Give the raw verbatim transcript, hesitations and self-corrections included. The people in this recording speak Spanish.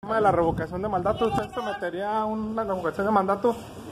De la revocación de mandato, ¿usted sometería una revocación de mandato